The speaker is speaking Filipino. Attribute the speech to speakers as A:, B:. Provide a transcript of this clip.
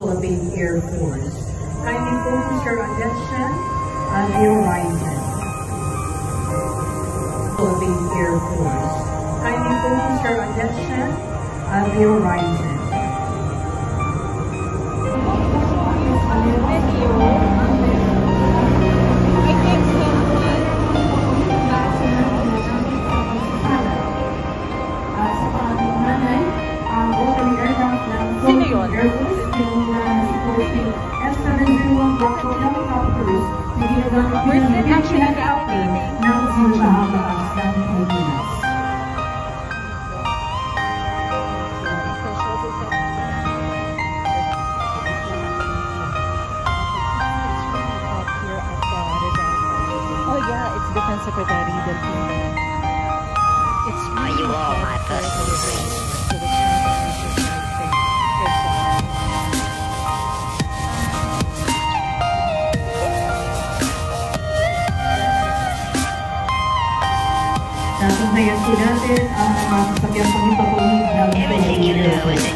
A: Philippine Air Force. Kindly focus your attention on the horizon. Philippine Air Force. Kindly focus your attention on the horizon.
B: Sino yun?
C: Oh yeah, it's Defense Secretary del Pino. It's
D: Are you all my personal dreams?
A: Natuntayan po natin ang mga sasakyang pangipapawid ng
D: Everything you do is